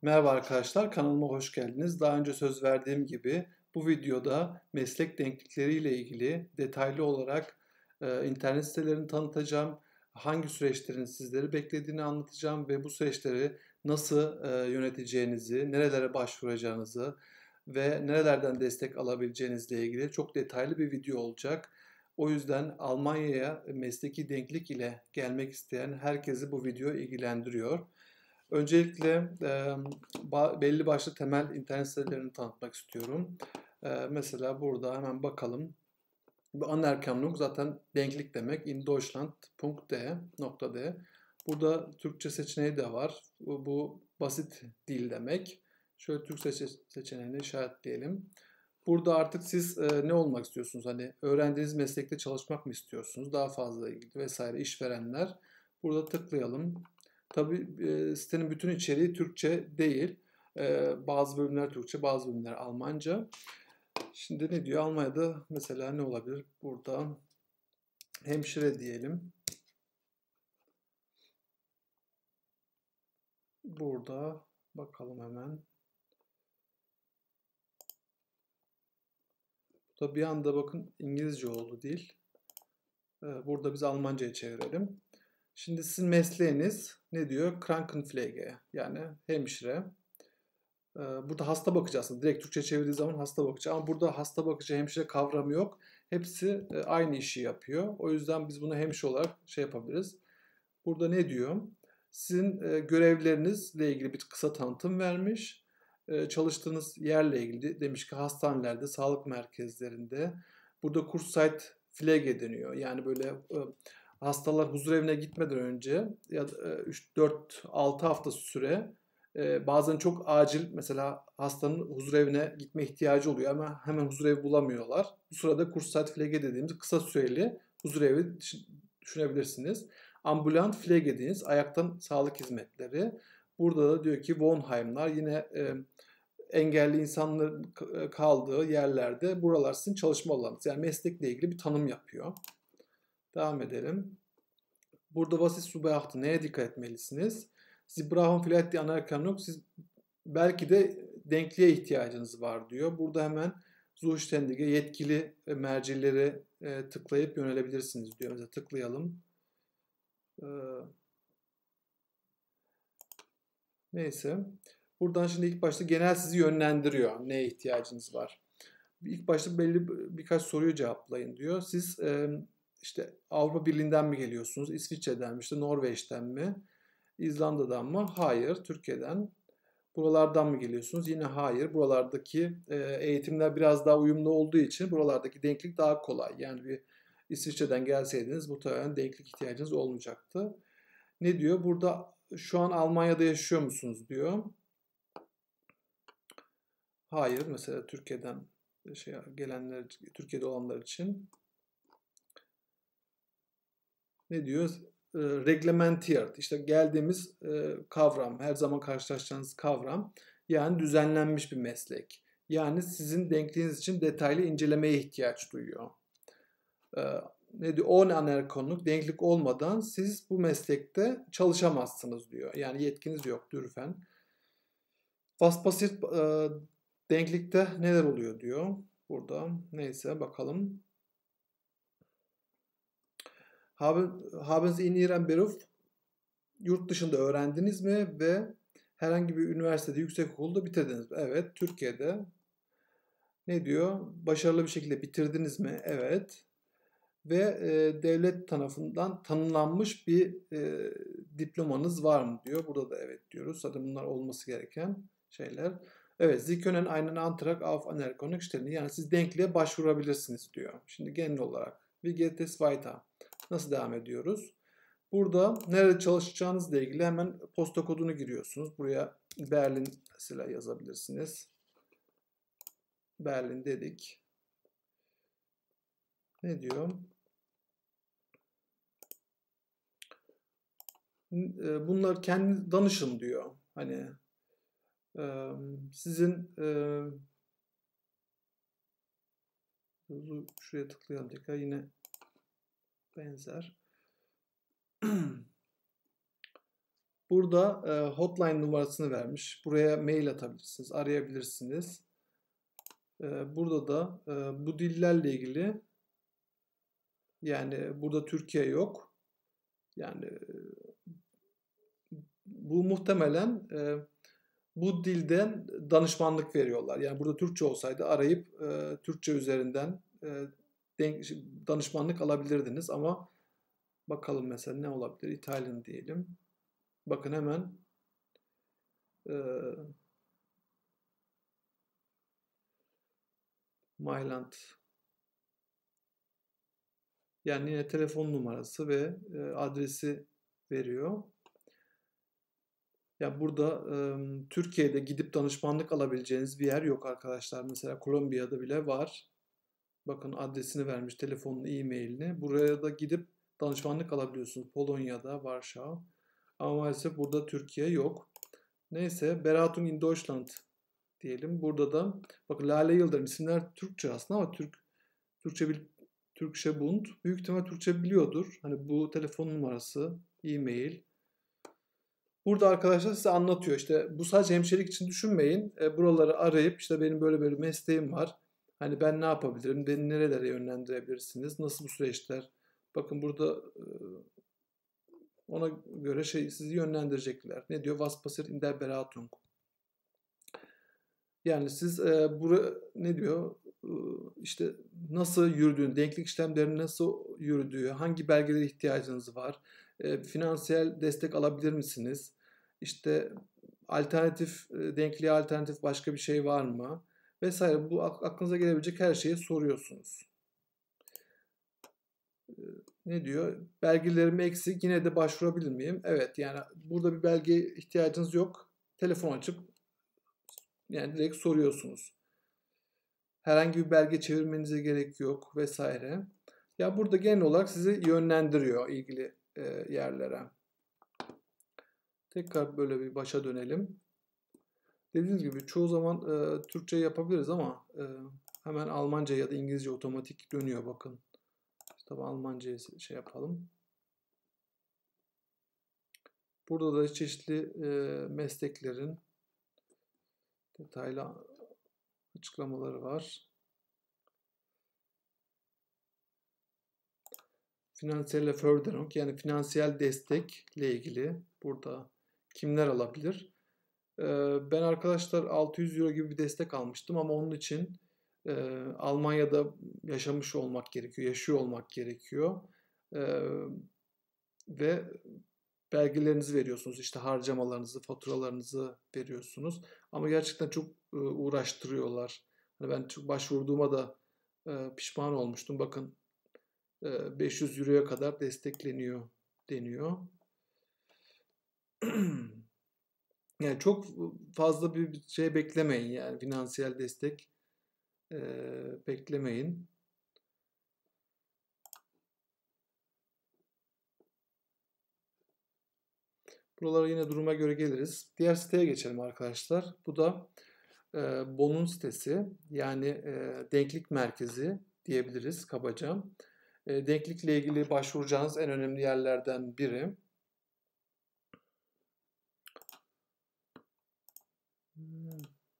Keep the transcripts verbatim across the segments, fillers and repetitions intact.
Merhaba arkadaşlar, kanalıma hoş geldiniz. Daha önce söz verdiğim gibi bu videoda meslek denklikleriyle ilgili detaylı olarak e, internet sitelerini tanıtacağım. Hangi süreçlerin sizleri beklediğini anlatacağım ve bu süreçleri nasıl e, yöneteceğinizi, nerelere başvuracağınızı ve nerelerden destek alabileceğinizle ilgili çok detaylı bir video olacak. O yüzden Almanya'ya mesleki denklik ile gelmek isteyen herkesi bu video ilgilendiriyor. Öncelikle e, ba- belli başlı temel internet sitelerini tanıtmak istiyorum. E, mesela burada hemen bakalım. Bu Anerkennung zaten denklik demek. In Deutschland nokta de nokta de. Burada Türkçe seçeneği de var. Bu, bu basit dil demek. Şöyle Türk seçe seçeneğini işaretleyelim. Burada artık siz e, ne olmak istiyorsunuz? Hani öğrendiğiniz meslekte çalışmak mı istiyorsunuz? Daha fazla ilgili vesaire işverenler. Burada tıklayalım. Tabii e, sitenin bütün içeriği Türkçe değil. E, bazı bölümler Türkçe, bazı bölümler Almanca. Şimdi ne diyor? Almanya'da mesela ne olabilir? Burada hemşire diyelim. Burada bakalım hemen. Bu da bir anda bakın İngilizce oldu dil. E, burada biz Almanca'ya çevirelim. Şimdi sizin mesleğiniz ne diyor? Krankenpflege yani hemşire. Burada hasta bakıcı aslında. Direkt Türkçe çevirdiği zaman hasta bakıcı. Ama burada hasta bakıcı, hemşire kavramı yok. Hepsi aynı işi yapıyor. O yüzden biz bunu hemşire olarak şey yapabiliriz. Burada ne diyor? Sizin görevlerinizle ilgili bir kısa tanıtım vermiş. Çalıştığınız yerle ilgili demiş ki hastanelerde, sağlık merkezlerinde. Burada Kurzzeit Pflege deniyor. Yani böyle hastalar huzurevine gitmeden önce ya üç dört altı hafta süre ee, bazen çok acil mesela hastanın huzurevine gitme ihtiyacı oluyor ama hemen huzurevi bulamıyorlar. Bu sırada Kurzzeit-Pflege dediğimiz kısa süreli huzurevi düşünebilirsiniz. Ambulant Pflege dediğiniz ayaktan sağlık hizmetleri. Burada da diyor ki Wohnheim'lar yine e, engelli insanların kaldığı yerlerde buralar sizin çalışma alanınız. Yani meslekle ilgili bir tanım yapıyor. Devam edelim. Burada was ist zu beachten? Neye dikkat etmelisiniz? Sie brauchen vielleicht die Anerkennung. Siz belki de denkliğe ihtiyacınız var diyor. Burada hemen Zuständige yetkili mercileri e, tıklayıp yönelebilirsiniz diyor. Mesela tıklayalım. Ee, neyse. Buradan şimdi ilk başta genel sizi yönlendiriyor. Neye ihtiyacınız var? İlk başta belli birkaç soruyu cevaplayın diyor. Siz e, işte Avrupa Birliği'nden mi geliyorsunuz? İsviçre'den mi? İşte Norveç'ten mi? İzlanda'dan mı? Hayır. Türkiye'den. Buralardan mı geliyorsunuz? Yine hayır. Buralardaki e, eğitimler biraz daha uyumlu olduğu için buralardaki denklik daha kolay. Yani bir İsviçre'den gelseydiniz muhtemelen denklik ihtiyacınız olmayacaktı. Ne diyor? Burada şu an Almanya'da yaşıyor musunuz diyor. Hayır. Mesela Türkiye'den şey gelenler, Türkiye'de olanlar için. Ne diyor? E, reglementiert. İşte geldiğimiz e, kavram, her zaman karşılaşacağınız kavram. Yani düzenlenmiş bir meslek. Yani sizin denkliğiniz için detaylı incelemeye ihtiyaç duyuyor. E, ne diyor? On anerkennung, denklik olmadan siz bu meslekte çalışamazsınız diyor. Yani yetkiniz yok dürfen. Was passiert e, denklikte neler oluyor diyor. Burada neyse bakalım. Haben, haben Sie in Ihrem Beruf yurt dışında öğrendiniz mi ve herhangi bir üniversitede, yüksekokulda bitirdiniz mi? Evet. Türkiye'de. Ne diyor? Başarılı bir şekilde bitirdiniz mi? Evet. Ve e, devlet tarafından tanımlanmış bir e, diplomanız var mı diyor. Burada da evet diyoruz. Zaten bunlar olması gereken şeyler. Evet, Sie können einen Antrag auf Anerkennung stellen. Yani siz denkliğe başvurabilirsiniz diyor. Şimdi genel olarak. Wie geht es weiter? Nasıl devam ediyoruz? Burada nerede çalışacağınızla ilgili hemen posta kodunu giriyorsunuz. Buraya Berlin mesela yazabilirsiniz. Berlin dedik. Ne diyor? Bunlar kendi danışın diyor. Hani sizin şuraya tıklayalım tekrar yine benzer. Burada e, hotline numarasını vermiş. Buraya mail atabilirsiniz, arayabilirsiniz. E, burada da e, bu dillerle ilgili, yani burada Türkiye yok. Yani bu muhtemelen e, bu dilden danışmanlık veriyorlar. Yani burada Türkçe olsaydı arayıp e, Türkçe üzerinden e, denk, danışmanlık alabilirdiniz ama bakalım mesela ne olabilir? İtalyan diyelim. Bakın hemen e, Myland, yani yine telefon numarası ve e, adresi veriyor. Ya burada e, Türkiye'de gidip danışmanlık alabileceğiniz bir yer yok arkadaşlar. Mesela Kolombiya'da bile var. Bakın adresini vermiş, telefonunu, e-mailini. Buraya da gidip danışmanlık alabiliyorsunuz. Polonya'da, Varşova. Ama maalesef burada Türkiye yok. Neyse, Beratung in Deutschland diyelim. Burada da bakın Lale Yıldırım, isimler Türkçe aslında ama Türk Türkçe bil, Türkçe Bund. Büyük ihtimal Türkçe biliyordur. Hani bu telefon numarası, e-mail. Burada arkadaşlar size anlatıyor. İşte bu sadece hemşirelik için düşünmeyin. E, buraları arayıp işte benim böyle böyle mesleğim var. Hani ben ne yapabilirim? Beni nerelere yönlendirebilirsiniz? Nasıl bu süreçler? Bakın burada e, ona göre şey sizi yönlendirecekler. Ne diyor? Was passiert in der Beratung? Yani siz e, bura ne diyor? E, işte nasıl yürüdüğünü, denklik işlemlerinin nasıl yürüdüğü, hangi belgelere ihtiyacınız var? E, finansiyel destek alabilir misiniz? İşte alternatif, e, denkliğe alternatif başka bir şey var mı? Vesaire. Bu aklınıza gelebilecek her şeyi soruyorsunuz. E, ne diyor? Belgelerim eksik, yine de başvurabilir miyim? Evet, yani burada bir belge ihtiyacınız yok. Telefon açıp yani direkt soruyorsunuz. Herhangi bir belge çevirmenize gerek yok vesaire. Ya burada genel olarak sizi yönlendiriyor ilgili e, yerlere. Tekrar böyle bir başa dönelim. Dediğim gibi çoğu zaman e, Türkçe yapabiliriz ama e, hemen Almanca ya da İngilizce otomatik dönüyor bakın. Tabii Almanca'ya şey yapalım. Burada da çeşitli e, mesleklerin detaylı açıklamaları var. Finansiyel Förderung, yani finansiyel destekle ilgili burada kimler alabilir? Ben arkadaşlar altı yüz euro gibi bir destek almıştım ama onun için e, Almanya'da yaşamış olmak gerekiyor, yaşıyor olmak gerekiyor. E, ve belgelerinizi veriyorsunuz, işte harcamalarınızı, faturalarınızı veriyorsunuz. Ama gerçekten çok e, uğraştırıyorlar. Hani ben çok başvurduğuma da e, pişman olmuştum. Bakın e, beş yüz euroya kadar destekleniyor deniyor. Yani çok fazla bir şey beklemeyin, yani finansiyel destek e, beklemeyin. Buralara yine duruma göre geliriz. Diğer siteye geçelim arkadaşlar. Bu da e, B O N'un sitesi, yani e, denklik merkezi diyebiliriz kabaca. E, denklikle ilgili başvuracağınız en önemli yerlerden biri. Hmm.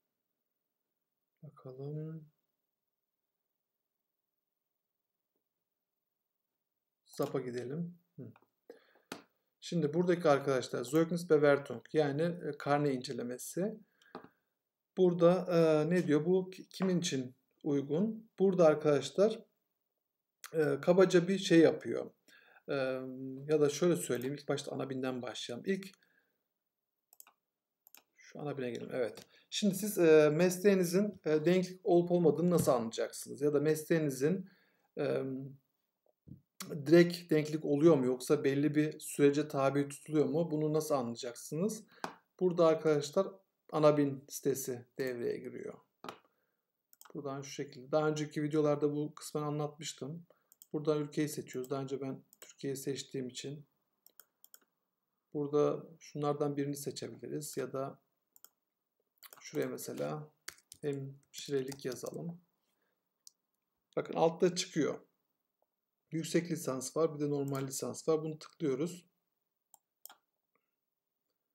Bakalım. S A P'a gidelim. Hmm. Şimdi buradaki arkadaşlar Zeugnisbewertung, yani karne incelemesi. Burada e, ne diyor? Bu kimin için uygun? Burada arkadaşlar e, kabaca bir şey yapıyor. E, ya da şöyle söyleyeyim. İlk başta ana binden başlayalım. İlk şu ana bine gelelim. Evet. Şimdi siz e, mesleğinizin e, denklik olup olmadığını nasıl anlayacaksınız? Ya da mesleğinizin e, direkt denklik oluyor mu, yoksa belli bir sürece tabi tutuluyor mu? Bunu nasıl anlayacaksınız? Burada arkadaşlar Anabin sitesi devreye giriyor. Buradan şu şekilde. Daha önceki videolarda bu kısmen anlatmıştım. Buradan ülkeyi seçiyoruz. Daha önce ben Türkiye'yi seçtiğim için. Burada şunlardan birini seçebiliriz. Ya da şuraya mesela hemşirelik yazalım. Bakın altta çıkıyor. Yüksek lisans var. Bir de normal lisans var. Bunu tıklıyoruz.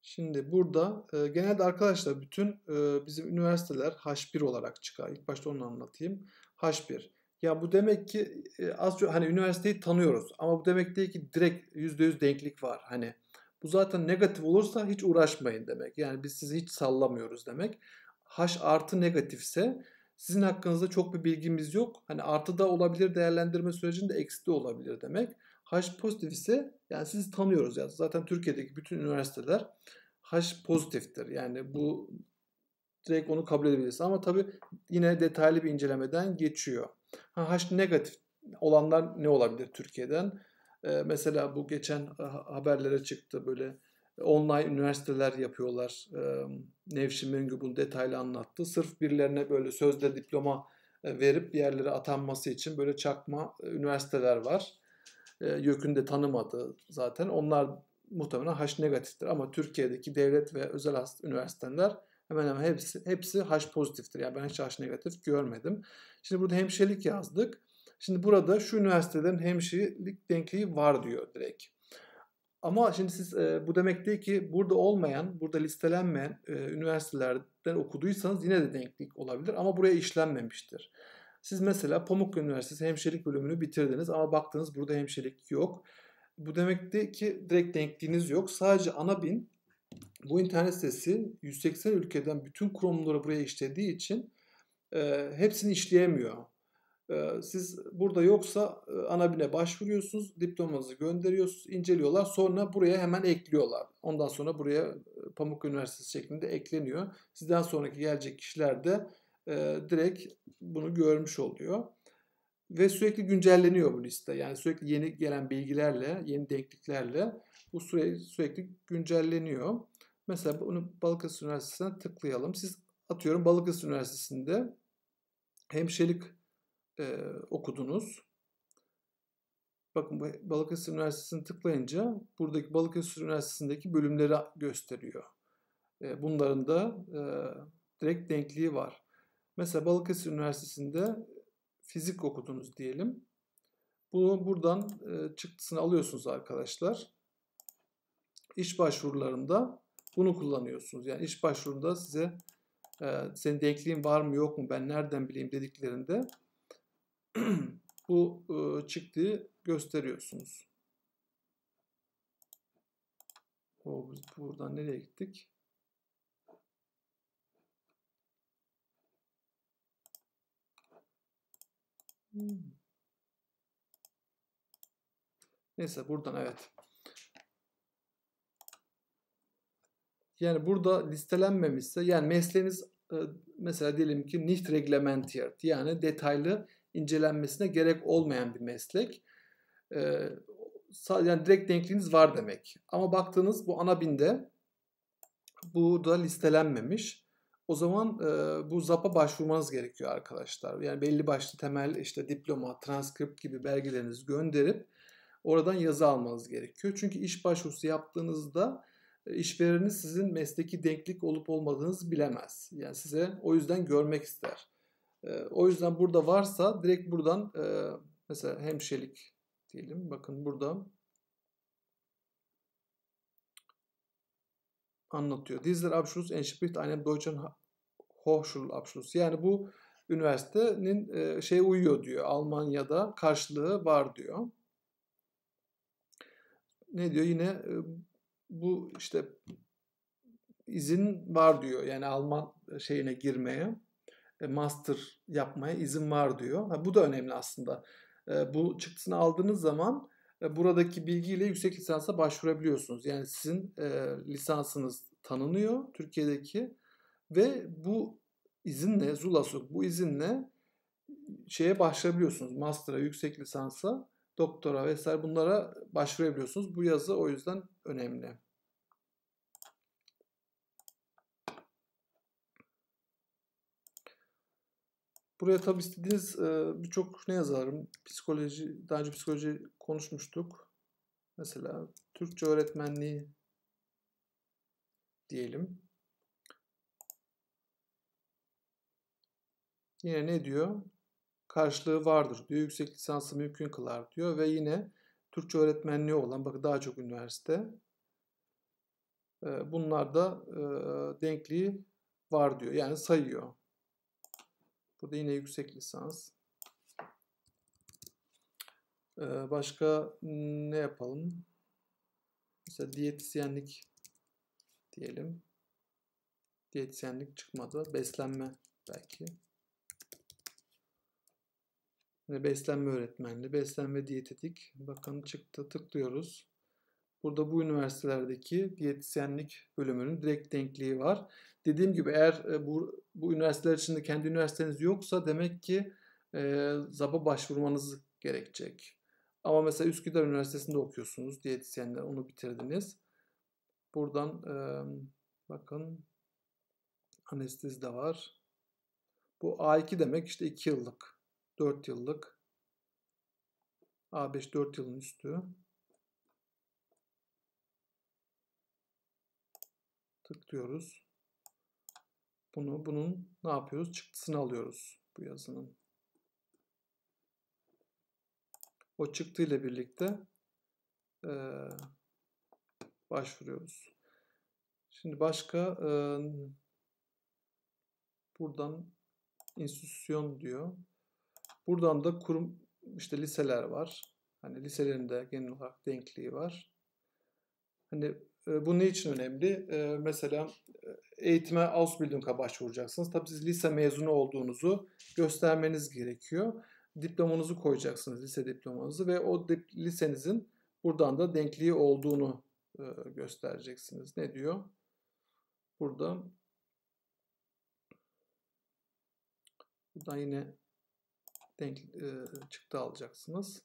Şimdi burada e, genelde arkadaşlar bütün e, bizim üniversiteler H bir olarak çıkar. İlk başta onu anlatayım. H bir. Ya bu demek ki e, az çok hani üniversiteyi tanıyoruz ama bu demek değil ki direkt yüzde yüz denklik var. Hani bu zaten negatif olursa hiç uğraşmayın demek. Yani biz sizi hiç sallamıyoruz demek. H artı negatifse sizin hakkınızda çok bir bilgimiz yok. Hani artı da olabilir değerlendirme sürecinde, eksi de olabilir demek. H pozitif ise yani sizi tanıyoruz ya. Zaten Türkiye'deki bütün üniversiteler H pozitiftir. Yani bu direkt onu kabul edebiliriz. Ama tabii yine detaylı bir incelemeden geçiyor. Ha, H negatif olanlar ne olabilir Türkiye'den? Ee, mesela bu geçen haberlere çıktı, böyle online üniversiteler yapıyorlar. Ee, Nevşin Mengü bunu detaylı anlattı. Sırf birilerine böyle sözde diploma verip bir yerlere atanması için böyle çakma üniversiteler var. E, YÖK'ün de tanımadığı zaten. Onlar muhtemelen H negatiftir. Ama Türkiye'deki devlet ve özel üniversiteler hemen hemen hepsi, hepsi H pozitiftir. Yani ben hiç H negatif görmedim. Şimdi burada hemşirelik yazdık. Şimdi burada şu üniversitelerin hemşirelik denkliği var diyor direkt. Ama şimdi siz e, bu demek değil ki burada olmayan, burada listelenmeyen e, üniversitelerden okuduysanız yine de denklik olabilir ama buraya işlenmemiştir. Siz mesela Pamukkale Üniversitesi hemşirelik bölümünü bitirdiniz ama baktınız burada hemşirelik yok. Bu demek değil ki direkt denkliğiniz yok. Sadece ANABİN bu internet sitesi yüz seksen ülkeden bütün kurumları buraya işlediği için e, hepsini işleyemiyor. Siz burada yoksa ANABİN'e başvuruyorsunuz, diplomanızı gönderiyorsunuz, inceliyorlar. Sonra buraya hemen ekliyorlar. Ondan sonra buraya Pamukkale Üniversitesi şeklinde ekleniyor. Sizden sonraki gelecek kişiler de direkt bunu görmüş oluyor. Ve sürekli güncelleniyor bu liste. Yani sürekli yeni gelen bilgilerle, yeni denkliklerle bu süre sürekli güncelleniyor. Mesela bunu Balıkesir Üniversitesi'ne tıklayalım. Siz atıyorum Balıkesir Üniversitesi'nde hemşirelik e, okudunuz. Bakın Balıkesir Üniversitesi'ni tıklayınca buradaki Balıkesir Üniversitesi'ndeki bölümleri gösteriyor. E, bunların da e, direkt denkliği var. Mesela Balıkesir Üniversitesi'nde fizik okudunuz diyelim. Bunu buradan e, çıktısını alıyorsunuz arkadaşlar. İş başvurularında bunu kullanıyorsunuz. Yani iş başvurunda size e, senin denkliğin var mı yok mu ben nereden bileyim dediklerinde bu e, çıktığı gösteriyorsunuz. O, biz buradan nereye gittik? Hmm. Neyse buradan evet. Yani burada listelenmemişse yani mesleğiniz e, mesela diyelim ki nicht reglementiert yani detaylı incelenmesine gerek olmayan bir meslek. E, yani direkt denkliğiniz var demek. Ama baktığınız bu ANABİN'de bu da listelenmemiş. O zaman e, bu Z A P'a başvurmanız gerekiyor arkadaşlar. Yani belli başlı temel işte diploma, transkript gibi belgelerinizi gönderip oradan yazı almanız gerekiyor. Çünkü iş başvurusu yaptığınızda e, işvereniniz sizin mesleki denklik olup olmadığınızı bilemez. Yani size o yüzden görmek ister. E, o yüzden burada varsa direkt buradan e, mesela hemşirelik diyelim. Bakın burada anlatıyor. Dieser Abschluss entspricht einem deutschen Hochschulabschluss. Yani bu üniversitenin e, şeye uyuyor diyor. Almanya'da karşılığı var diyor. Ne diyor? Yine e, bu işte izin var diyor. Yani Alman şeyine girmeye, e, master yapmaya izin var diyor. Ha, bu da önemli aslında. E, bu çıktısını aldığınız zaman e, buradaki bilgiyle yüksek lisansa başvurabiliyorsunuz. Yani sizin e, lisansınız tanınıyor Türkiye'deki ve bu izinle, ZULASOK bu izinle şeye başlayabiliyorsunuz. Master'a, yüksek lisansa, doktora vesaire bunlara başvurabiliyorsunuz. Bu yazı o yüzden önemli. Buraya tabii istediğiniz birçok ne yazarım? Psikoloji, daha önce psikoloji konuşmuştuk. Mesela Türkçe öğretmenliği diyelim. Yine ne diyor? Karşılığı vardır diyor. Yüksek lisansı mümkün kılar diyor ve yine Türkçe öğretmenliği olan bakın daha çok üniversite E, bunlarda e, denkliği var diyor. Yani sayıyor. Burada yine yüksek lisans. E, başka ne yapalım? Mesela diyetisyenlik diyelim. Diyetisyenlik çıkmadı. Beslenme belki. Yine beslenme öğretmenliği, beslenme diyetetik. Bakın çıktı. Tıklıyoruz. Burada bu üniversitelerdeki diyetisyenlik bölümünün direkt denkliği var. Dediğim gibi eğer bu, bu üniversiteler içinde kendi üniversiteniz yoksa demek ki e, Z A B'a başvurmanız gerekecek. Ama mesela Üsküdar Üniversitesi'nde okuyorsunuz diyetisyenler, onu bitirdiniz. Buradan e, bakın anestezi de var. Bu A iki demek işte iki yıllık, dört yıllık. A beş dört yılın üstü. Tıklıyoruz. Bunu, bunun ne yapıyoruz? Çıktısını alıyoruz bu yazının. O çıktı ile birlikte e, başvuruyoruz. Şimdi başka e, buradan enstitüsyon diyor. Buradan da kurum, işte liseler var. Hani liselerin de genel olarak denkliği var. Hani e, bu ne için önemli? E, mesela eğitime Ausbildung'a başvuracaksınız. Tabii siz lise mezunu olduğunuzu göstermeniz gerekiyor. Diplomanızı koyacaksınız, lise diplomanızı ve o lisenizin buradan da denkliği olduğunu e, göstereceksiniz. Ne diyor? Burada buradan yine denk e, çıktı alacaksınız.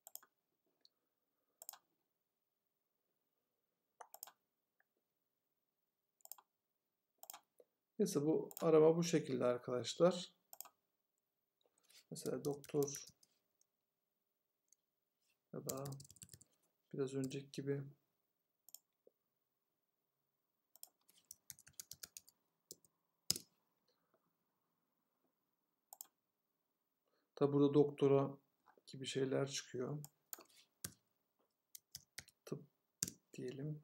Neyse bu arama bu şekilde arkadaşlar. Mesela doktor ya da biraz önceki gibi tabi burada doktora gibi şeyler çıkıyor. Tıp diyelim.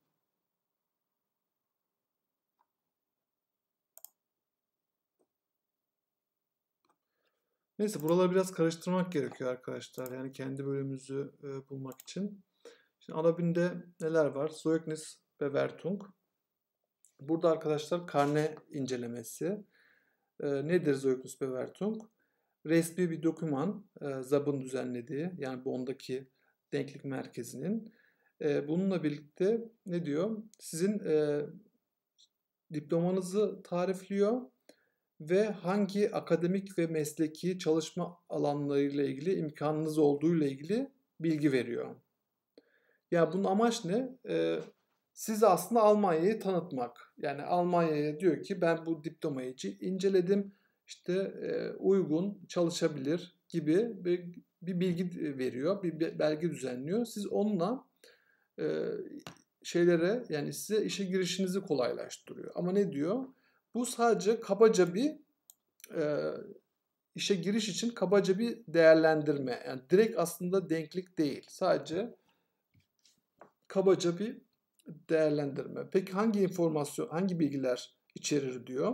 Neyse buraları biraz karıştırmak gerekiyor arkadaşlar. Yani kendi bölümümüzü e, bulmak için. Şimdi ana binde neler var? Zeugnis Bewertung. Burada arkadaşlar karne incelemesi. E, nedir Zeugnis Bewertung? Resmi bir doküman, e, Z A B'ın düzenlediği, yani Bonn'daki denklik merkezinin. E, bununla birlikte ne diyor? Sizin e, diplomanızı tarifliyor ve hangi akademik ve mesleki çalışma alanlarıyla ilgili imkanınız olduğu ile ilgili bilgi veriyor. Ya bunun amaç ne? Ee, size aslında Almanya'yı tanıtmak. Yani Almanya'ya diyor ki ben bu diplomayı inceledim, işte e, uygun, çalışabilir gibi bir, bir bilgi veriyor, bir belge düzenliyor. Siz onunla e, şeylere, yani size işe girişinizi kolaylaştırıyor. Ama ne diyor? Bu sadece kabaca bir e, işe giriş için kabaca bir değerlendirme. Yani direkt aslında denklik değil. Sadece kabaca bir değerlendirme. Peki hangi informasyon, hangi bilgiler içerir diyor?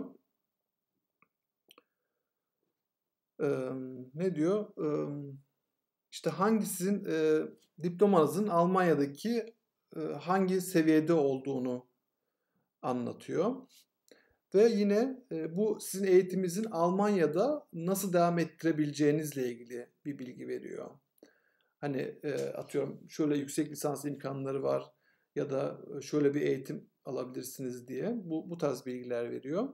Ee, ne diyor? Ee, işte hangi sizin e, diplomanızın Almanya'daki e, hangi seviyede olduğunu anlatıyor. Ve yine e, bu sizin eğitiminizin Almanya'da nasıl devam ettirebileceğinizle ilgili bir bilgi veriyor. Hani e, atıyorum şöyle yüksek lisans imkanları var ya da şöyle bir eğitim alabilirsiniz diye bu, bu tarz bilgiler veriyor.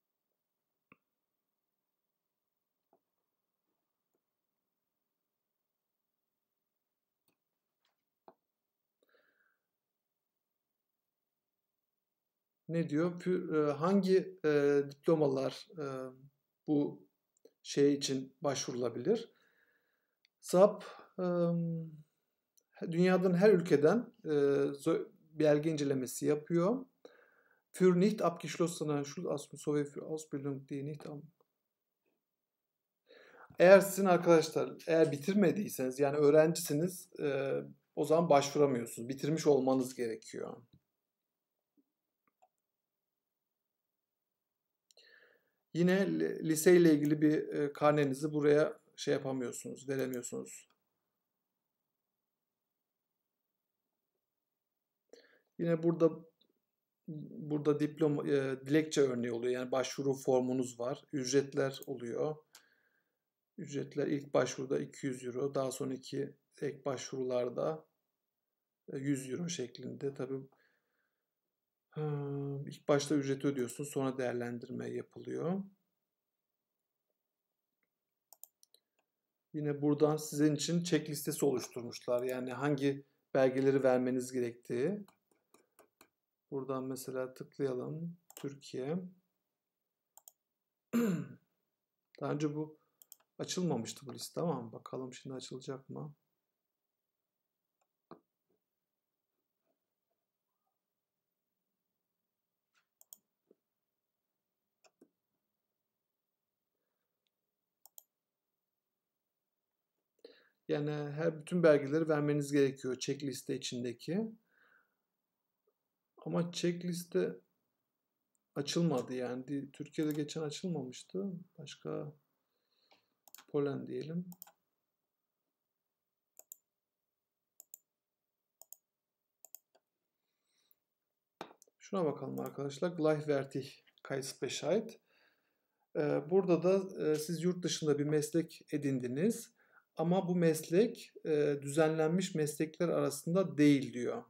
Ne diyor? Pü- e, hangi e, diplomalar e, bu şey için başvurulabilir? Z A B e, dünyanın her ülkeden e, belge incelemesi yapıyor. Für nicht abgeschlossene Schulabschluss sowie für Ausbildung, die nicht am Eğer sizin arkadaşlar eğer bitirmediyseniz yani öğrencisiniz e, o zaman başvuramıyorsunuz. Bitirmiş olmanız gerekiyor. Yine liseyle ilgili bir e, karnenizi buraya şey yapamıyorsunuz, veremiyorsunuz. Yine burada burada diploma, e, dilekçe örneği oluyor. Yani başvuru formunuz var. Ücretler oluyor. Ücretler ilk başvuruda iki yüz euro, daha sonraki ek başvurularda yüz euro şeklinde. Tabii ilk başta ücreti ödüyorsun, sonra değerlendirme yapılıyor. Yine buradan sizin için check listesi oluşturmuşlar. Yani hangi belgeleri vermeniz gerektiği. Buradan mesela tıklayalım. Türkiye. Daha önce bu açılmamıştı bu liste ama bakalım şimdi açılacak mı? Yani her bütün belgeleri vermeniz gerekiyor checkliste içindeki. Ama checkliste açılmadı yani. Türkiye'de geçen açılmamıştı. Başka Polen diyelim. Şuna bakalım arkadaşlar. Gleichwertigkeitsbescheid. Burada da siz yurt dışında bir meslek edindiniz. Ama bu meslek düzenlenmiş meslekler arasında değil diyor.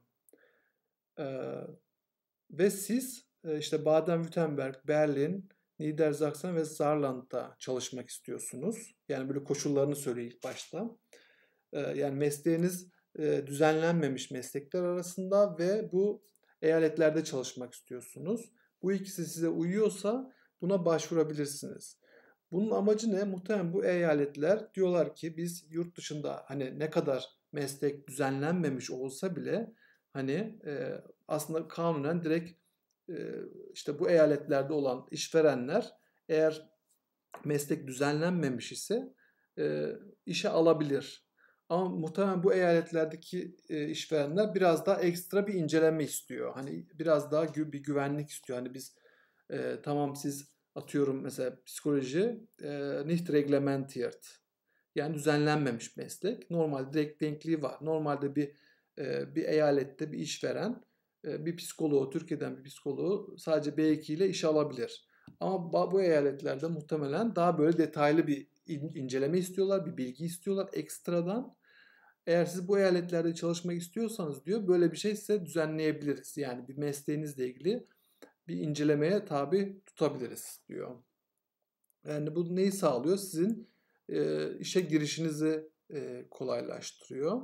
Ve siz işte Baden-Württemberg, Berlin, Niedersachsen ve Saarland'da çalışmak istiyorsunuz. Yani böyle koşullarını söylüyor ilk başta. Yani mesleğiniz düzenlenmemiş meslekler arasında ve bu eyaletlerde çalışmak istiyorsunuz. Bu ikisi size uyuyorsa buna başvurabilirsiniz. Bunun amacı ne? Muhtemelen bu eyaletler diyorlar ki biz yurt dışında hani ne kadar meslek düzenlenmemiş olsa bile hani e, aslında kanunen direkt e, işte bu eyaletlerde olan işverenler eğer meslek düzenlenmemiş ise e, işe alabilir. Ama muhtemelen bu eyaletlerdeki e, işverenler biraz daha ekstra bir inceleme istiyor. Hani biraz daha gü- bir güvenlik istiyor. Hani biz e, tamam siz atıyorum mesela psikoloji e, nicht reglementiert. Yani düzenlenmemiş meslek. Normalde direkt denkliği var. Normalde bir e, bir eyalette bir işveren e, bir psikoloğu, Türkiye'den bir psikoloğu sadece B iki ile işe alabilir. Ama bu eyaletlerde muhtemelen daha böyle detaylı bir inceleme istiyorlar, bir bilgi istiyorlar ekstradan. Eğer siz bu eyaletlerde çalışmak istiyorsanız diyor böyle bir şey size düzenleyebiliriz. Yani bir mesleğinizle ilgili bir incelemeye tabi tutabiliriz diyor. Yani bu neyi sağlıyor? Sizin e, işe girişinizi e, kolaylaştırıyor.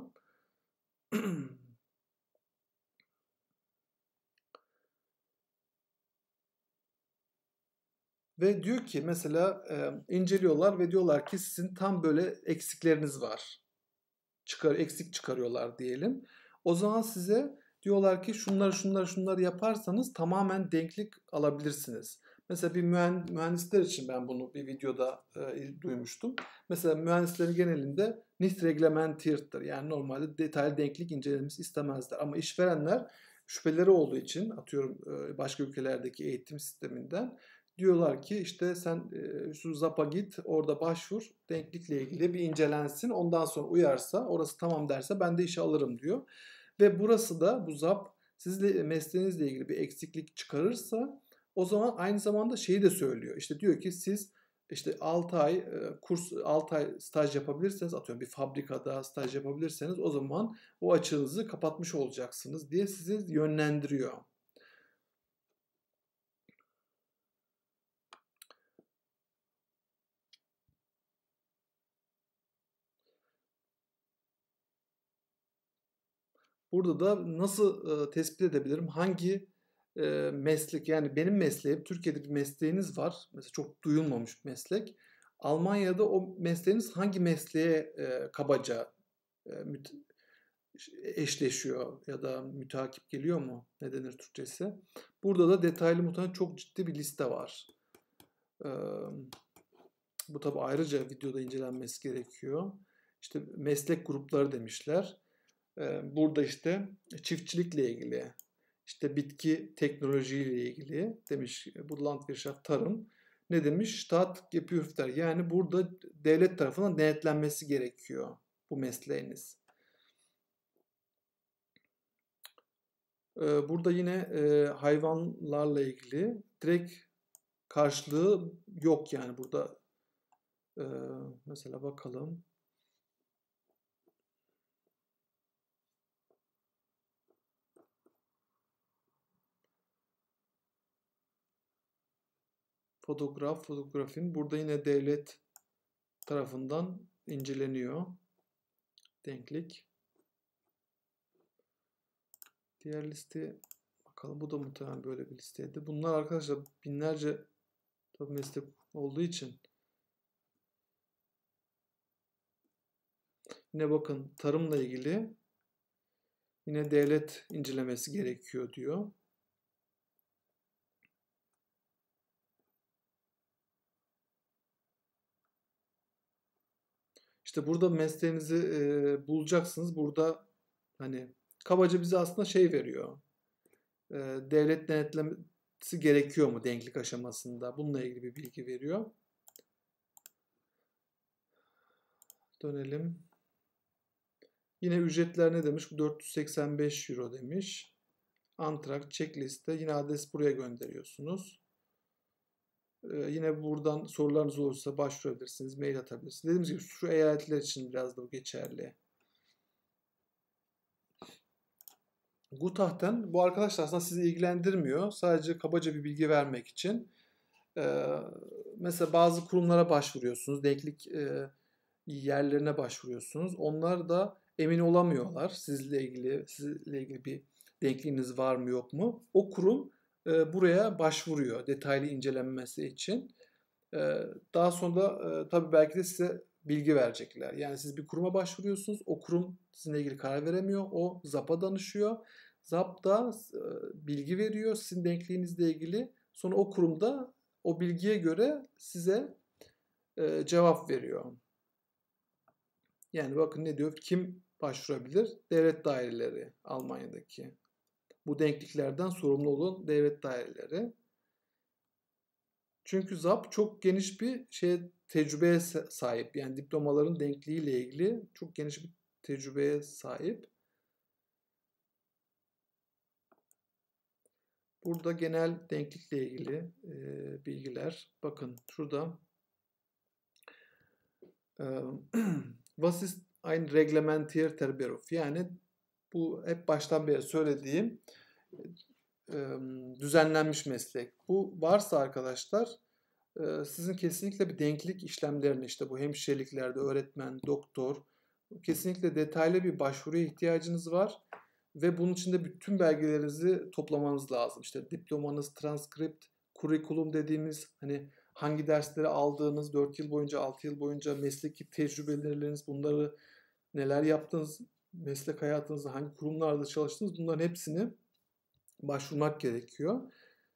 Ve diyor ki mesela e, inceliyorlar ve diyorlar ki sizin tam böyle eksikleriniz var. Çıkar, eksik çıkarıyorlar diyelim. O zaman size diyorlar ki şunları şunları şunları yaparsanız tamamen denklik alabilirsiniz. Mesela bir mühendisler için ben bunu bir videoda e, duymuştum. Mesela mühendislerin genelinde nicht reglementiert'tir. Yani normalde detaylı denklik incelemesi istemezler. Ama işverenler şüpheleri olduğu için atıyorum e, başka ülkelerdeki eğitim sisteminden diyorlar ki işte sen e, şu ZAP'a git orada başvur denklikle ilgili bir incelensin ondan sonra uyarsa orası tamam derse ben de işe alırım diyor. Ve burası da bu ZAP sizle mesleğinizle ilgili bir eksiklik çıkarırsa o zaman aynı zamanda şeyi de söylüyor. İşte diyor ki siz işte altı ay e, kurs altı ay staj yapabilirseniz atıyorum bir fabrikada staj yapabilirseniz o zaman o açığınızı kapatmış olacaksınız diye sizi yönlendiriyor. Burada da nasıl e, tespit edebilirim? Hangi e, meslek yani benim mesleğim Türkiye'de bir mesleğiniz var. Mesela çok duyulmamış bir meslek. Almanya'da o mesleğiniz hangi mesleğe e, kabaca e, müt- eşleşiyor ya da mütakip geliyor mu? Ne denir Türkçesi? Burada da detaylı muhtemelen çok ciddi bir liste var. E, Bu tabi ayrıca videoda incelenmesi gerekiyor. İşte meslek grupları demişler. Burada işte çiftçilikle ilgili, işte bitki teknolojiyle ilgili demiş bu Landwirtschaft tarım, ne demiş? Staat geprüfter. Yani burada devlet tarafından denetlenmesi gerekiyor bu mesleğiniz. Burada yine hayvanlarla ilgili direkt karşılığı yok yani burada. Mesela bakalım. Fotoğraf, fotoğrafin. Burada yine devlet tarafından inceleniyor. Denklik. Diğer liste bakalım. Bu da muhtemelen böyle bir listeydi. Bunlar arkadaşlar binlerce tabii meslek olduğu için. Yine bakın tarımla ilgili yine devlet incelemesi gerekiyor diyor. İşte burada mesleğinizi e, bulacaksınız. Burada hani kabaca bize aslında şey veriyor. E, devlet denetlemesi gerekiyor mu denklik aşamasında? Bununla ilgili bir bilgi veriyor. Dönelim. Yine ücretler ne demiş? dört yüz seksen beş euro demiş. Antrakt, checkliste. Yine adres buraya gönderiyorsunuz. Ee, yine buradan sorularınız olursa başvurabilirsiniz. Mail atabilirsiniz. Dediğimiz gibi şu eyaletler için biraz da bu geçerli. Gutach'tan bu arkadaşlar aslında sizi ilgilendirmiyor. Sadece kabaca bir bilgi vermek için. Ee, mesela bazı kurumlara başvuruyorsunuz. Denklik e, yerlerine başvuruyorsunuz. Onlar da emin olamıyorlar sizle ilgili sizle ilgili bir denkliğiniz var mı yok mu? O kurum e, buraya başvuruyor detaylı incelenmesi için. E, daha sonra e, tabii belki de size bilgi verecekler. Yani siz bir kuruma başvuruyorsunuz. O kurum sizinle ilgili karar veremiyor. O Z A P'a danışıyor. Z A P da e, bilgi veriyor sizin denkliğinizle ilgili. Sonra o kurumda o bilgiye göre size e, cevap veriyor. Yani bakın ne diyor? Kim başvurabilir? Devlet daireleri Almanya'daki. Bu denkliklerden sorumlu olan devlet daireleri. Çünkü Z A P çok geniş bir şey tecrübeye sahip. Yani diplomaların denkliğiyle ilgili çok geniş bir tecrübeye sahip. Burada genel denklikle ilgili e, bilgiler. Bakın şurada e, Was ist ein reglementierter Beruf? Yani bu hep baştan beri söylediğim e, düzenlenmiş meslek. Bu varsa arkadaşlar e, sizin kesinlikle bir denklik işlemlerini işte bu hemşireliklerde öğretmen, doktor kesinlikle detaylı bir başvuruya ihtiyacınız var. Ve bunun için de bütün belgelerinizi toplamanız lazım. İşte diplomanız, transkript, kurikulum dediğimiz hani hangi dersleri aldığınız, dört yıl boyunca, altı yıl boyunca mesleki tecrübeleriniz, bunları neler yaptınız, meslek hayatınızda hangi kurumlarda çalıştınız bunların hepsini başvurmak gerekiyor.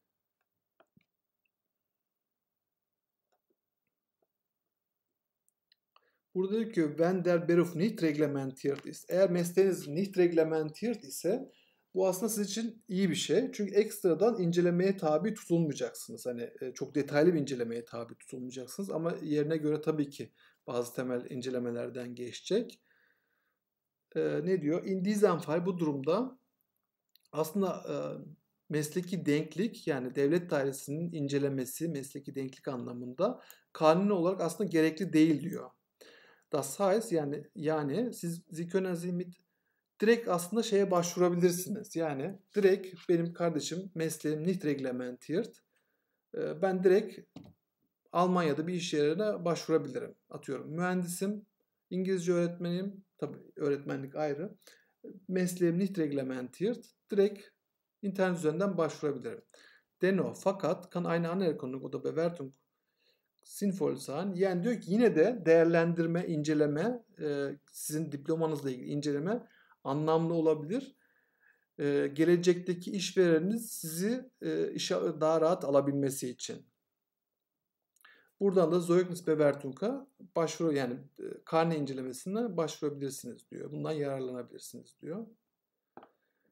Burada diyor ki wenn der Beruf nicht reglementiert ist. Eğer mesleğiniz nicht reglementiert ise bu aslında sizin için iyi bir şey. Çünkü ekstradan incelemeye tabi tutulmayacaksınız. Hani çok detaylı bir incelemeye tabi tutulmayacaksınız. Ama yerine göre tabii ki bazı temel incelemelerden geçecek. Ee, ne diyor? In diesem Fall bu durumda aslında e, mesleki denklik yani devlet dairesinin incelemesi mesleki denklik anlamında kanuni olarak aslında gerekli değil diyor. Das heißt yani yani siz Sie können Sie mit direkt aslında şeye başvurabilirsiniz. Yani direkt benim kardeşim mesleğim nicht reglementiert. Ben direkt Almanya'da bir iş yerine başvurabilirim. Atıyorum mühendisim, İngilizce öğretmenim, tabii öğretmenlik ayrı. Mesleğim nicht reglementiert. Direkt internet üzerinden başvurabilirim. Dennoch fakat kann eine Anerkennung oder Bewertung sinnvoll sein. Yani diyor ki yine de değerlendirme, inceleme, e, sizin diplomanızla ilgili inceleme anlamlı olabilir. E, gelecekteki işvereniniz sizi e, işe daha rahat alabilmesi için. Buradan da Zeugnisbewertung'a başvuru yani e, karne incelemesine başvurabilirsiniz diyor. Bundan yararlanabilirsiniz diyor.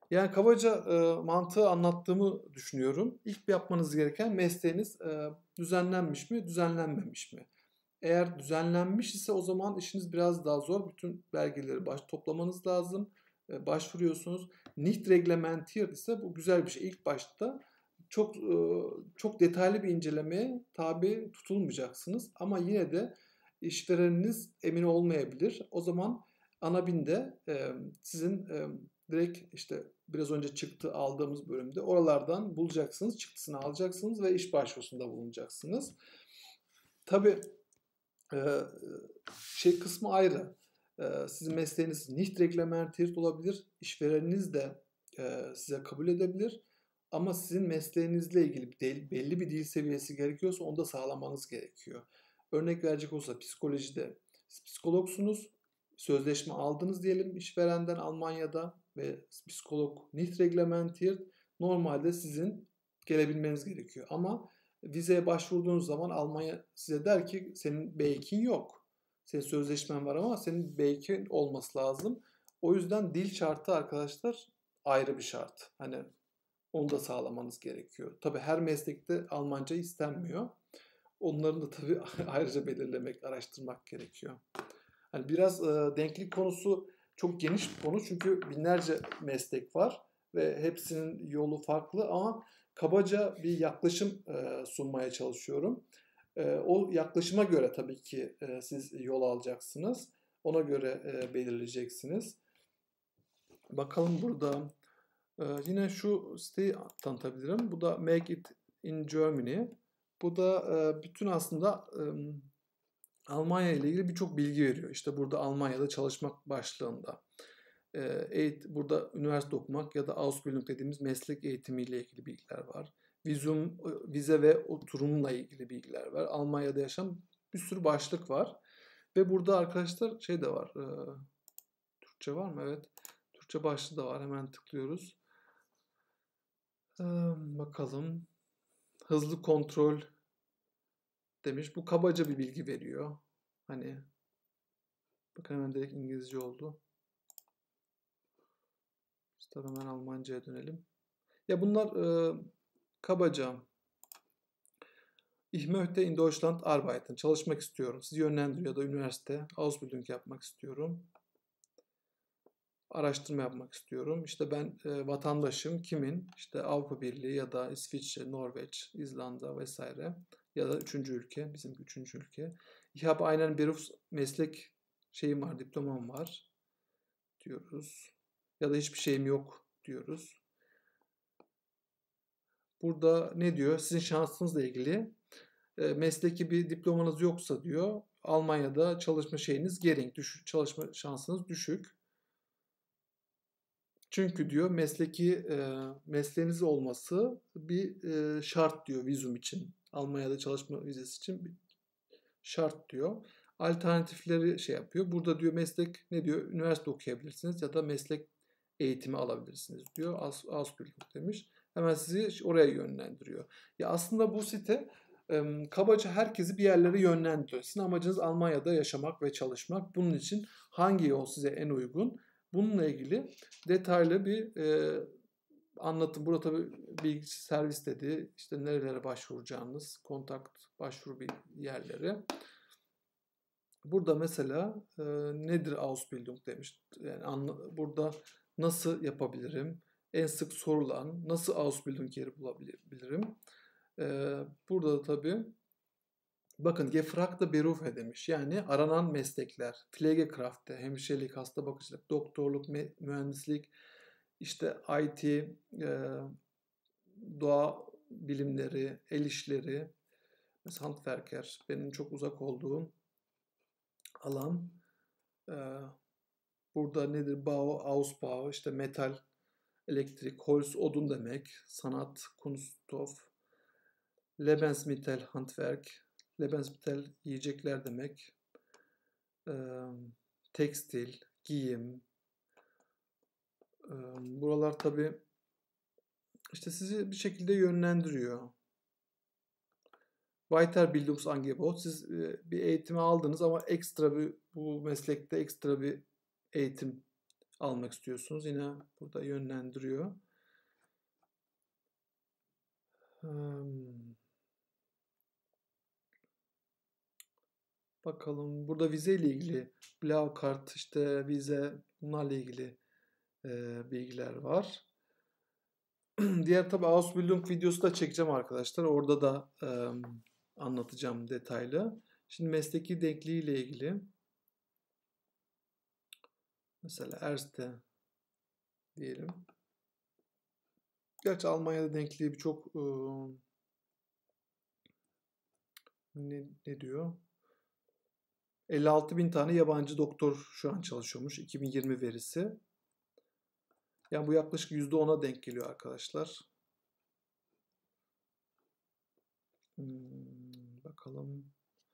Yani kabaca e, mantığı anlattığımı düşünüyorum. İlk yapmanız gereken mesleğiniz e, düzenlenmiş mi, düzenlenmemiş mi? Eğer düzenlenmiş ise o zaman işiniz biraz daha zor. Bütün belgeleri baş toplamanız lazım. E, başvuruyorsunuz. Nicht reglementiert ise bu güzel bir şey. İlk başta çok e, çok detaylı bir incelemeye tabi tutulmayacaksınız. Ama yine de işvereniniz emin olmayabilir. O zaman ANABİN'de e, sizin e, direkt işte biraz önce çıktı aldığımız bölümde oralardan bulacaksınız. Çıktısını alacaksınız ve iş başvurusunda bulunacaksınız. Tabii ee, şey kısmı ayrı. Ee, sizin mesleğiniz nicht reglementiert olabilir. İşvereniniz de e, size kabul edebilir. Ama sizin mesleğinizle ilgili bir belli bir dil seviyesi gerekiyorsa onu da sağlamanız gerekiyor. Örnek verecek olsa psikolojide siz psikologsunuz. Sözleşme aldınız diyelim işverenden Almanya'da ve psikolog nicht reglementiert. Normalde sizin gelebilmeniz gerekiyor. Ama vizeye başvurduğunuz zaman Almanya size der ki senin B ikin yok. Senin sözleşmen var ama senin B iki olması lazım. O yüzden dil şartı arkadaşlar ayrı bir şart. Hani onu da sağlamanız gerekiyor. Tabii her meslekte Almanca istenmiyor. Onların da tabii ayrıca belirlemek, araştırmak gerekiyor. Hani biraz e, denklik konusu çok geniş bir konu çünkü binlerce meslek var ve hepsinin yolu farklı ama kabaca bir yaklaşım e, sunmaya çalışıyorum. E, o yaklaşıma göre tabii ki e, siz yol alacaksınız. Ona göre e, belirleyeceksiniz. Bakalım burada e, yine şu siteyi tanıtabilirim. Bu da Make It in Germany. Bu da e, bütün aslında e, Almanya ile ilgili birçok bilgi veriyor. İşte burada Almanya'da çalışmak başlığında. Eğit burada üniversite okumak ya da Ausbildung dediğimiz meslek eğitimiyle ilgili bilgiler var. Vizum, vize ve oturumla ilgili bilgiler var. Almanya'da yaşam bir sürü başlık var. Ve burada arkadaşlar şey de var. E, Türkçe var mı? Evet. Türkçe başlığı da var. Hemen tıklıyoruz. E, bakalım. Hızlı kontrol demiş. Bu kabaca bir bilgi veriyor. Hani bakın hemen direkt İngilizce oldu. İşte hemen Almanca'ya dönelim. Ya bunlar e, kabaca Ich möchte in Deutschland arbeiten. Çalışmak istiyorum. Sizi yönlendiriyor da üniversite. Ausbildung yapmak istiyorum. Araştırma yapmak istiyorum. İşte ben e, vatandaşım. Kimin? İşte Avrupa Birliği ya da İsviçre, Norveç, İzlanda vesaire. Ya da üçüncü ülke. Bizim üçüncü ülke. Ich habe einen Berufs meslek şeyim var, diplomam var diyoruz. Ya da hiçbir şeyim yok diyoruz. Burada ne diyor? Sizin şansınızla ilgili e, mesleki bir diplomanız yoksa diyor Almanya'da çalışma şeyiniz gering, düşük, çalışma şansınız düşük. Çünkü diyor mesleki e, mesleğiniz olması bir e, şart diyor vizum için. Almanya'da çalışma vizesi için bir şart diyor. Alternatifleri şey yapıyor. Burada diyor meslek ne diyor? Üniversite okuyabilirsiniz ya da meslek eğitimi alabilirsiniz diyor. Aus, Ausbildung demiş. Hemen sizi oraya yönlendiriyor. Ya aslında bu site e, kabaca herkesi bir yerlere yönlendiriyor. Sizin amacınız Almanya'da yaşamak ve çalışmak. Bunun için hangi yol size en uygun? Bununla ilgili detaylı bir e, anlatım. Burada tabii bilgi servis dedi. İşte nerelere başvuracağınız, kontak başvuru bir yerleri. Burada mesela e, nedir Ausbildung demiş. Yani anla, burada nasıl yapabilirim? En sık sorulan nasıl Ausbildung yeri bulabilirim? E, burada da tabii bakın gefragte Berufe demiş. Yani aranan meslekler. Pflegekraft'te, hemşirelik, hasta bakıcılık, doktorluk, mühendislik, işte I T, e, doğa bilimleri, el işleri, mesela Handwerker benim çok uzak olduğum alan. E, burada nedir? Bau, Ausbau, işte metal, elektrik, Holz, odun demek, sanat, Kunststoff, Lebensmittel, Handwerk, Lebensmittel yiyecekler demek. E, tekstil, giyim. E, buralar tabii işte sizi bir şekilde yönlendiriyor. Weiterbildungsangebot. Siz bir eğitimi aldınız ama ekstra bir bu meslekte ekstra bir eğitim almak istiyorsunuz. Yine burada yönlendiriyor. Hmm. Bakalım burada vize ile ilgili Blaukart, işte vize, bunlarla ilgili e, bilgiler var. Diğer tabi Ausbildung videosu da çekeceğim arkadaşlar. Orada da e, anlatacağım detaylı. Şimdi mesleki denkliği ile ilgili mesela Erste diyelim. Gerçi Almanya'da denkliği birçok e, ne, ne diyor? elli altı bin tane yabancı doktor şu an çalışıyormuş. iki bin yirmi verisi. Yani bu yaklaşık yüzde ona denk geliyor arkadaşlar. Hmm, bakalım.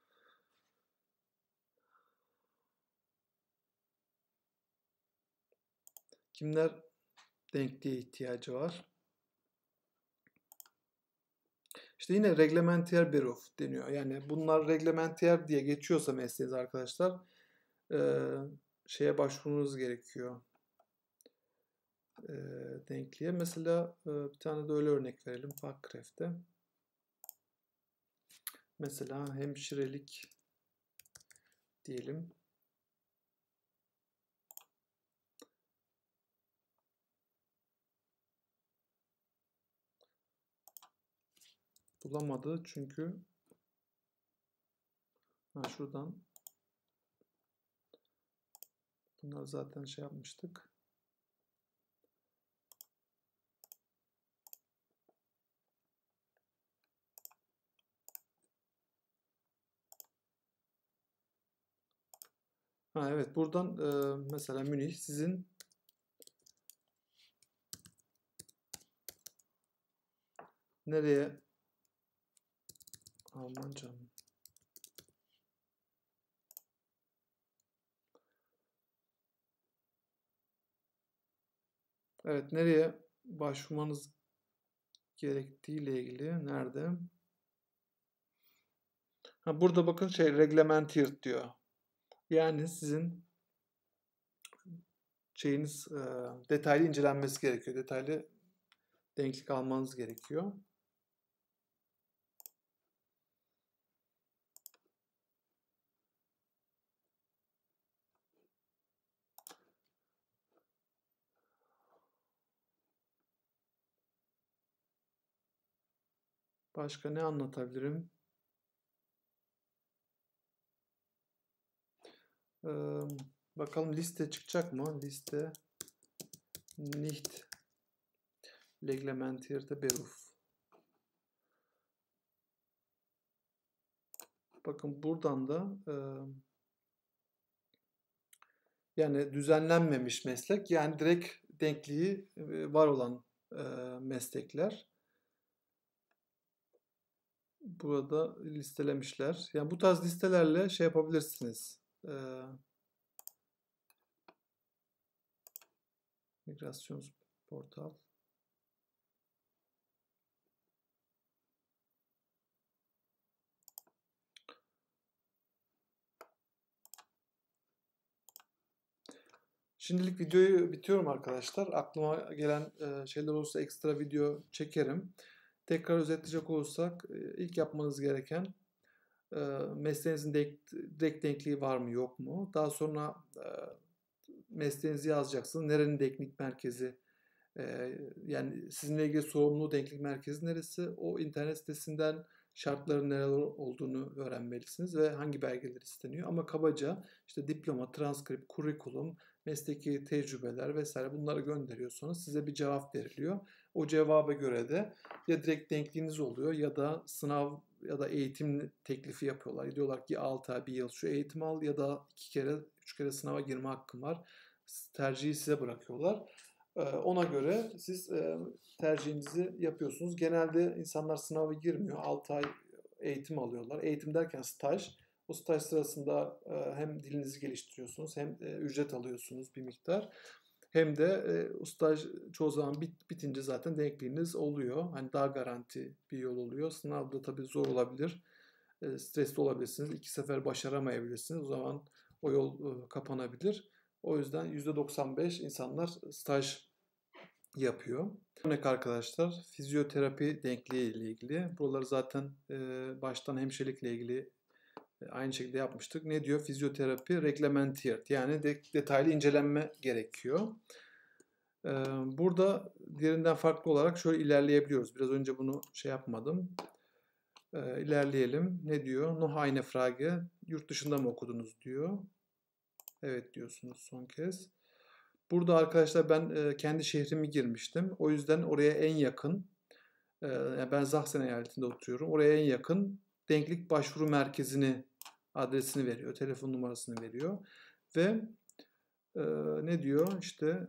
Kimler denkliğe ihtiyacı var? İşte yine reglementier beruf deniyor. Yani bunlar reglementier diye geçiyorsa mesleğiniz arkadaşlar, e, şeye başvurmanız gerekiyor. E, denkliğe. Mesela e, bir tane de öyle örnek verelim. Fachkräfte. Mesela hemşirelik diyelim. Bulamadı çünkü ha, şuradan bunlar zaten şey yapmıştık. Ha, evet buradan e, mesela Münih sizin nereye Almanca mı? Evet, nereye başvurmanız gerektiği ile ilgili nerede? Ha, burada bakın şey reglementiert diyor. Yani sizin şeyiniz e, detaylı incelenmesi gerekiyor. Detaylı denklik almanız gerekiyor. Başka ne anlatabilirim? Ee, bakalım liste çıkacak mı? Liste nicht reglementierte Beruf. Bakın buradan da e, yani düzenlenmemiş meslek, yani direkt denkliği e, var olan e, meslekler burada listelemişler. Yani bu tarz listelerle şey yapabilirsiniz. E, migrasyon portal. Şimdilik videoyu bitiyorum arkadaşlar. Aklıma gelen e, şeyler olursa ekstra video çekerim. Tekrar özetleyecek olursak e, ilk yapmanız gereken e, mesleğinizin denk, direkt denkliği var mı yok mu? Daha sonra e, mesleğinizi yazacaksınız. Nerenin denklik merkezi? E, yani sizinle ilgili sorumlu denklik merkezi neresi? O internet sitesinden şartların neler olduğunu öğrenmelisiniz ve hangi belgeler isteniyor. Ama kabaca işte diploma, transkript, kurikulum, mesleki tecrübeler vesaire bunları gönderiyorsanız size bir cevap veriliyor. O cevaba göre de ya direkt denkliğiniz oluyor ya da sınav ya da eğitim teklifi yapıyorlar. Diyorlar ki altı ay bir yıl şu eğitim al ya da iki kere üç kere sınava girme hakkın var. Tercihi size bırakıyorlar. Ona göre siz tercihinizi yapıyorsunuz. Genelde insanlar sınava girmiyor. altı ay eğitim alıyorlar. Eğitim derken staj. O staj sırasında hem dilinizi geliştiriyorsunuz hem ücret alıyorsunuz bir miktar. Hem de o staj çoğu zaman bit, bitince zaten denkliğiniz oluyor. Hani daha garanti bir yol oluyor. Sınavda tabii zor olabilir. Stresli olabilirsiniz. İki sefer başaramayabilirsiniz. O zaman o yol kapanabilir. O yüzden yüzde doksan beş insanlar staj yapıyor. Örnek arkadaşlar, fizyoterapi denkliği ile ilgili. Buraları zaten e, baştan hemşirelikle ilgili e, aynı şekilde yapmıştık. Ne diyor? Fizyoterapi reglementiert, yani de, detaylı incelenme gerekiyor. E, burada diğerinden farklı olarak şöyle ilerleyebiliyoruz. Biraz önce bunu şey yapmadım. E, ilerleyelim. Ne diyor? Noch eine Frage. Yurt dışında mı okudunuz diyor. Evet diyorsunuz son kez. Burada arkadaşlar ben e, kendi şehrimi girmiştim. O yüzden oraya en yakın, e, yani ben Sachsen eyaletinde oturuyorum. Oraya en yakın denklik başvuru merkezini, adresini veriyor, telefon numarasını veriyor. Ve e, ne diyor? İşte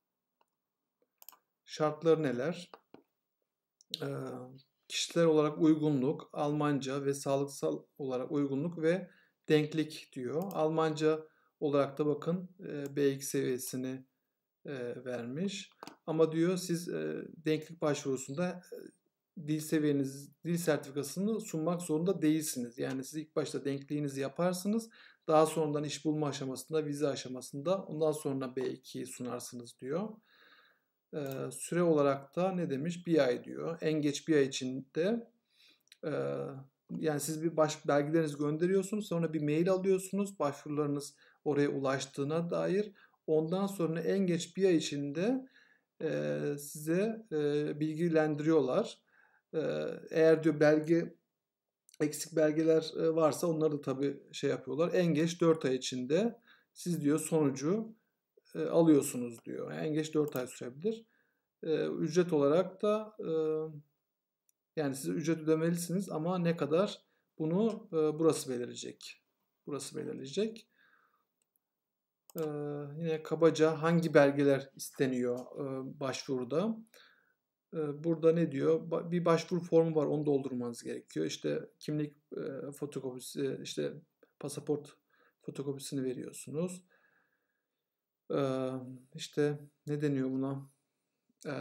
şartları neler? E, kişiler olarak uygunluk, Almanca ve sağlıksal olarak uygunluk ve denklik diyor. Almanca olarak da bakın e, B iki seviyesini e, vermiş. Ama diyor siz e, denklik başvurusunda e, dil seviyeniz, dil sertifikasını sunmak zorunda değilsiniz. Yani siz ilk başta denkliğinizi yaparsınız. Daha sonradan iş bulma aşamasında, vize aşamasında ondan sonra B ikiyi sunarsınız diyor. E, süre olarak da ne demiş? Bir ay diyor. En geç bir ay içinde e, yani siz bir baş belgelerinizi gönderiyorsunuz. Sonra bir mail alıyorsunuz. Başvurularınız oraya ulaştığına dair. Ondan sonra en geç bir ay içinde e, size e, bilgilendiriyorlar. E, eğer diyor belge eksik belgeler e, varsa onları da tabii şey yapıyorlar. En geç dört ay içinde siz diyor sonucu e, alıyorsunuz diyor. Yani en geç dört ay sürebilir. E, ücret olarak da e, yani siz ücret ödemelisiniz ama ne kadar bunu e, burası belirleyecek. Burası belirleyecek. Ee, yine kabaca hangi belgeler isteniyor e, başvuruda? Ee, burada ne diyor? Ba- bir başvuru formu var, onu doldurmanız gerekiyor. İşte kimlik e, fotokopisi, işte pasaport fotokopisini veriyorsunuz. Ee, işte ne deniyor buna? Ee,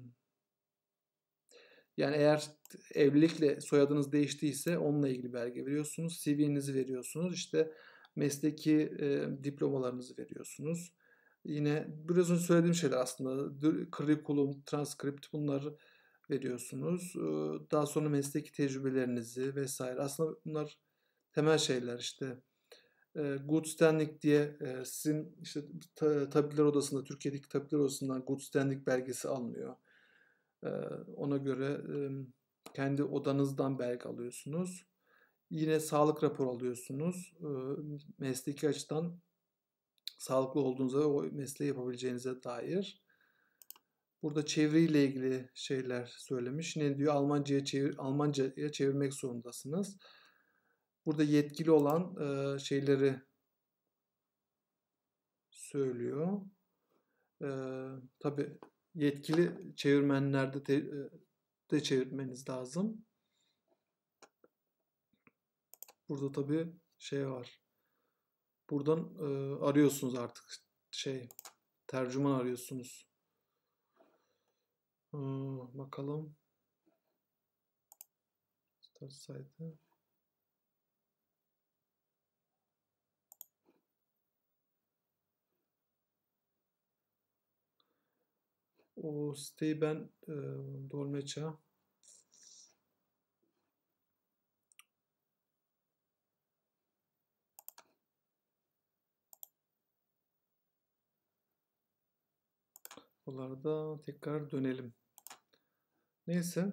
yani eğer evlilikle soyadınız değiştiyse onunla ilgili belge veriyorsunuz. C V'nizi veriyorsunuz. İşte mesleki e, diplomalarınızı veriyorsunuz. Yine biraz önce söylediğim şeyler aslında. Curriculum, transkript bunları veriyorsunuz. Ee, Daha sonra mesleki tecrübelerinizi vesaire. Aslında bunlar temel şeyler işte. Ee, Good Standing diye e, sizin işte ta- tabipler odasında, Türkiye'deki tabipler odasından Good Standing belgesi alınıyor. Ee, Ona göre e, kendi odanızdan belge alıyorsunuz. Yine sağlık raporu alıyorsunuz. Ee, Mesleki açıdan sağlıklı olduğunuza ve o mesleği yapabileceğinize dair. Burada çeviriyle ilgili şeyler söylemiş. Ne diyor? Almanca'ya çevir, Almanca'ya çevirmek zorundasınız. Burada yetkili olan e, şeyleri söylüyor. E, tabii yetkili çevirmenlerde de, de çevirmeniz lazım. Burada tabii şey var. Buradan e, arıyorsunuz artık şey tercüman arıyorsunuz. E, bakalım. Start site'e. O siteyi ben e, Dolmeça Oralarda tekrar dönelim. Neyse.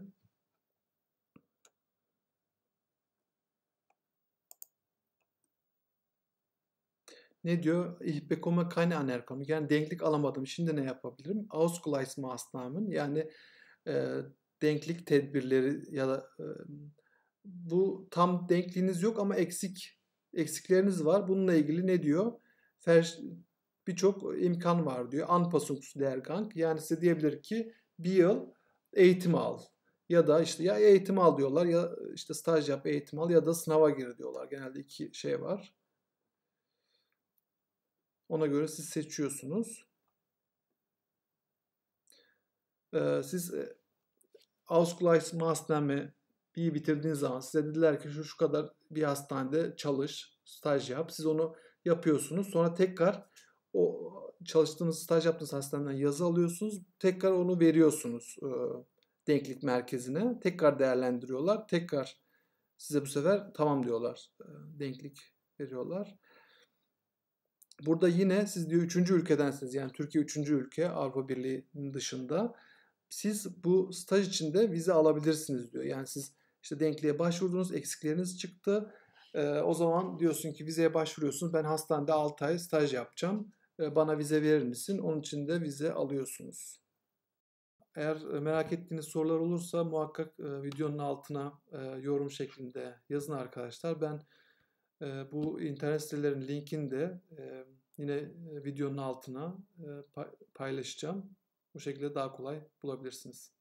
Ne diyor? Ich bekomme keine Anerkennung. Yani denklik alamadım. Şimdi ne yapabilirim? Ausgleichsmaßnahmen, yani e, denklik tedbirleri ya da e, bu tam denkliğiniz yok ama eksik eksikleriniz var. Bununla ilgili ne diyor? Birçok imkan var diyor. Anpassungslehrgang, yani size diyebilir ki bir yıl eğitim al. Ya da işte ya eğitim al diyorlar ya işte staj yap, eğitim al ya da sınava gir diyorlar. Genelde iki şey var. Ona göre siz seçiyorsunuz. Ee, siz e, Ausgleichsmaßnahme bir bitirdiğiniz zaman size dediler ki şu şu kadar bir hastanede çalış, staj yap. Siz onu yapıyorsunuz. Sonra tekrar o çalıştığınız, staj yaptığınız hastaneden yazı alıyorsunuz. Tekrar onu veriyorsunuz e, denklik merkezine. Tekrar değerlendiriyorlar. Tekrar size bu sefer tamam diyorlar. E, denklik veriyorlar. Burada yine siz diyor üçüncü ülkedensiniz. Yani Türkiye üçüncü ülke Avrupa Birliği'nin dışında. Siz bu staj içinde vize alabilirsiniz diyor. Yani siz işte denkliğe başvurdunuz, eksikleriniz çıktı. Ee, o zaman diyorsun ki vizeye başvuruyorsunuz. Ben hastanede altı ay staj yapacağım. Ee, bana vize verir misin? Onun için de vize alıyorsunuz. Eğer merak ettiğiniz sorular olursa muhakkak e, videonun altına e, yorum şeklinde yazın arkadaşlar. Ben e, bu internet sitelerin linkini de e, yine e, videonun altına e, paylaşacağım. Bu şekilde daha kolay bulabilirsiniz.